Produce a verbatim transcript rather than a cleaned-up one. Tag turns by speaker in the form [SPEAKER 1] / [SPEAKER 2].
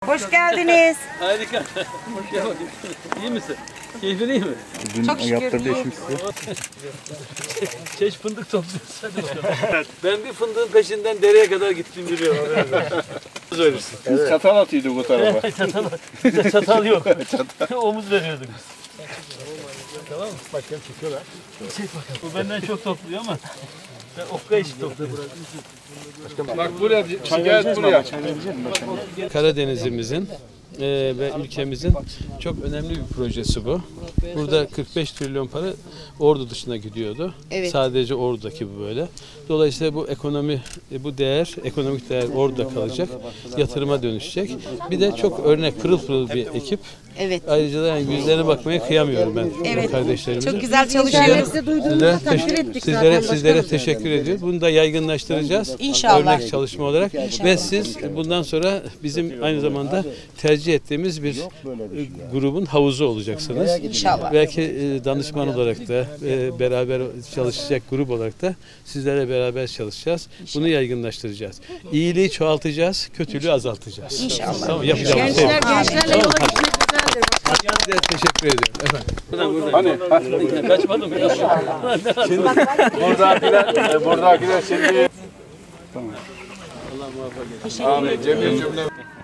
[SPEAKER 1] Hoş geldiniz.
[SPEAKER 2] Harika. Hoş geldin. İyi misin? Keyfin iyi mi?
[SPEAKER 3] Dün
[SPEAKER 1] Çok şükür
[SPEAKER 3] yaptırdı
[SPEAKER 1] iyi.
[SPEAKER 3] eşim size.
[SPEAKER 2] Çeş fındık topluyoruz. Hadi bakalım. Ben bir fındığın peşinden dereye kadar gittim biliyorum. Söylersin.
[SPEAKER 3] Biz çatal atıyorduk o tarafa.
[SPEAKER 2] Çatal, bizde çatal yok. Omuz veriyorduk biz. Tamam mı? Başkanım çekiyorlar. Çek bakalım. Bu benden çok topluyor ama ben okka işi topluyorum.
[SPEAKER 3] Bak buraya, gel buraya.
[SPEAKER 2] Karadenizimizin e, ve ülkemizin çok önemli bir projesi bu. Burada kırk beş trilyon para Ordu dışına gidiyordu.
[SPEAKER 1] Evet.
[SPEAKER 2] Sadece Ordu'daki bu böyle. Dolayısıyla bu ekonomi, e, bu değer, ekonomik değer Ordu'da kalacak. Yatırıma dönüşecek. Bir de çok örnek, pırıl pırıl bir ekip.
[SPEAKER 1] Evet.
[SPEAKER 2] Ayrıca da yani yüzlerine bakmaya kıyamıyorum ben
[SPEAKER 1] Evet.
[SPEAKER 2] kardeşlerimizin.
[SPEAKER 1] Çok güzel çalışıyoruz.
[SPEAKER 2] Sizlere, teş- sizlere, sizlere teşekkür ediyoruz. Bunu da yaygınlaştıracağız.
[SPEAKER 1] İnşallah.
[SPEAKER 2] Örnek çalışma olarak. Ve siz bundan sonra bizim aynı zamanda tercih ettiğimiz bir e, grubun havuzu olacaksınız.
[SPEAKER 1] İnşallah.
[SPEAKER 2] Belki e, danışman olarak da e, beraber çalışacak grup olarak da sizlerle beraber çalışacağız. Bunu yaygınlaştıracağız. İyiliği çoğaltacağız, kötülüğü azaltacağız.
[SPEAKER 1] İnşallah.
[SPEAKER 2] Tamam, yapacağımız şey.
[SPEAKER 4] Gençlerle yola gitmek güzeldir.
[SPEAKER 2] Size teşekkür ediyorum. Efendim.
[SPEAKER 3] Hani?
[SPEAKER 2] Kaçmadım.
[SPEAKER 3] Buradakiler, buradakiler şimdi... Tamam. Allah muvaffak etsin. Amin. Cemil cümle.